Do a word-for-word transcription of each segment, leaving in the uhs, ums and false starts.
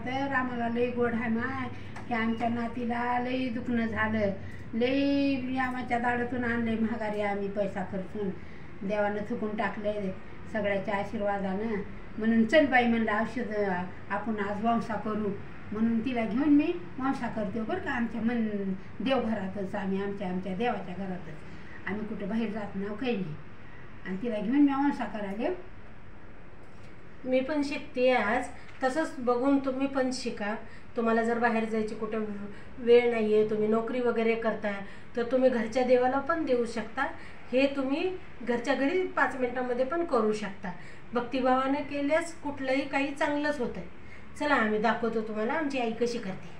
तर आम्हाला लई गोड आहे माय की आमच्या नातीला लई दुखणं झालं, लई आमच्या दाडातून आणले महागारी आम्ही पैसा खर्चून, देवानं थुकून टाकले सगळ्याच्या आशीर्वादानं. म्हणून चल बाई म्हणलं औषध आपण आज वंसा करू, म्हणून तिला घेऊन मी वंसा करते बरं का. आमच्या मन देवघरातच आम्ही आमच्या आमच्या देवाच्या घरातच, आम्ही कुठं बाहेर जात नाव काही नाही. आणि तिला घेऊन मी वंसा करायला. मी पण शिकते आज, तसंच बघून तुम्ही पण शिका. तुम्हाला जर बाहेर जायची कुठं वेळ नाही आहे, तुम्ही नोकरी वगैरे करताय, तर तुम्ही घरच्या देवाला पण देऊ शकता. हे तुम्ही घरच्या घरी पाच मिनिटांमध्ये पण करू शकता. भक्तिभावानं केल्यास कुठलंही काही चांगलंच होतं आहे. चला आम्ही दाखवतो तुम्हाला आमची आई कशी करते.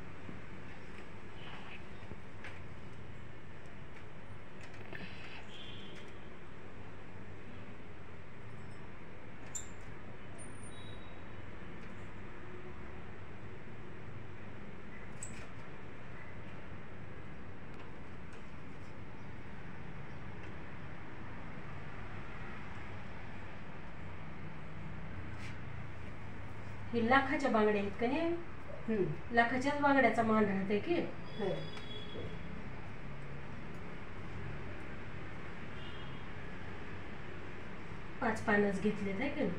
ही लाखाच्या बांगड्या आहेत का नाही, लाखाच्याच बांगड्याचा मान राहते की. पाच पानच घेतले आहे की.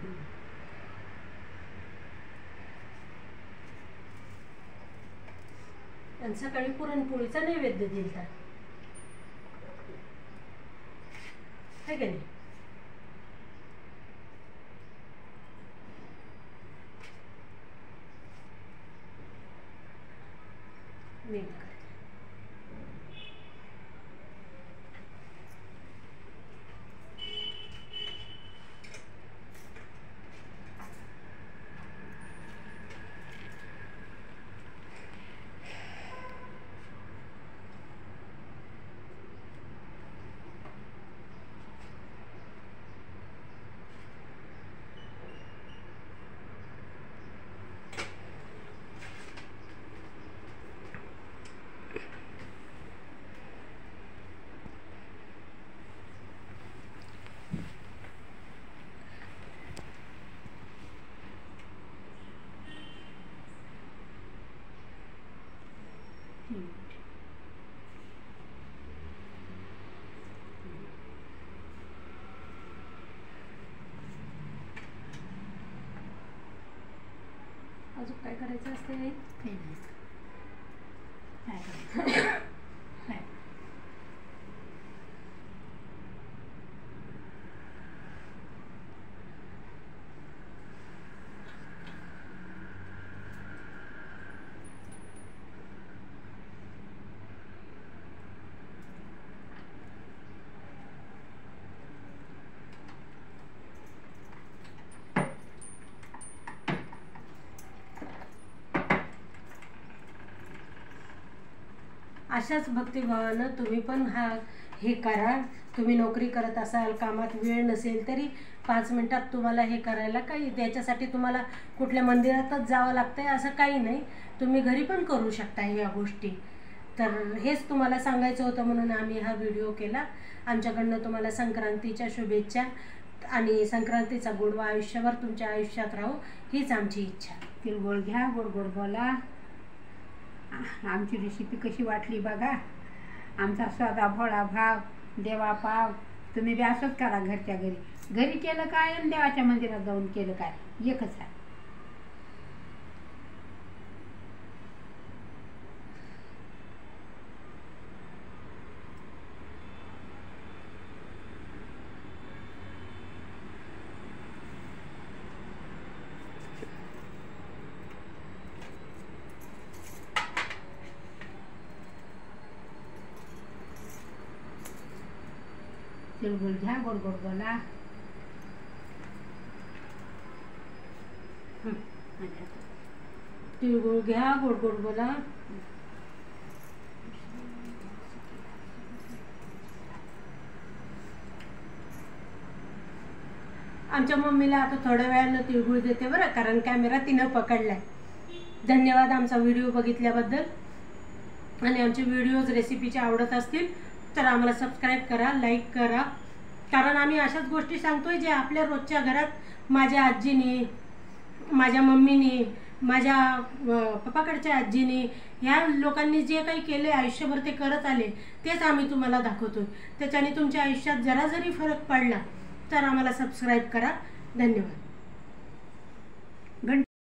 आणि सकाळी पुरणपोळीचा नैवेद्य दिलता है का नाही. मी अजून काय करायचं असते. काही नाही काय करायचं. अशाच भक्तिभावानं तुम्ही पण हा हे करा. तुम्ही नोकरी करत असाल, कामात वेळ नसेल तरी पाच मिनिटात तुम्हाला हे करायला काही, त्याच्यासाठी तुम्हाला कुठल्या मंदिरातच जावं लागतंय असं काही नाही. तुम्ही घरी पण करू शकता या गोष्टी. तर हेच तुम्हाला सांगायचं होतं म्हणून आम्ही हा व्हिडिओ केला. आमच्याकडनं तुम्हाला संक्रांतीच्या शुभेच्छा आणि संक्रांतीचा गोडवा आयुष्यभर तुमच्या आयुष्यात राहू हीच आमची इच्छा. तिळगुळ घ्या, गोड गोड बोला. आमची रेसिपी कशी वाटली बघा. आमचा साधा भोळा भाव, देवा पाव. तुम्ही बी असंच करा घरच्या घरी. घरी केलं काय आणि देवाच्या मंदिरात जाऊन केलं काय एकच आहे. तिळगुळ घ्या, गोड गोड बोला. तिळगुळ घ्या, गोड गोड बोला. आमच्या मम्मीला आता थोड्या वेळानं तिळगुळ देते बरं, कारण कॅमेरा तिनं पकडलाय. धन्यवाद आमचा व्हिडिओ बघितल्याबद्दल. आणि आमचे व्हिडिओज रेसिपीचे आवडत असतील तर आम्हाला सबस्क्राईब करा, लाईक करा. कारण आम्ही अशाच गोष्टी सांगतोय जे आपल्या रोजच्या घरात माझ्या आजीने, माझ्या मम्मीने, माझ्या अ, पप्पाकडच्या आजीने ह्या लोकांनी जे काही केले आयुष्यभर ते करत आले तेच आम्ही तुम्हाला दाखवतो. त्याच्याने तुमच्या आयुष्यात जरा जरी फरक पडला तर आम्हाला सबस्क्राईब करा. धन्यवाद.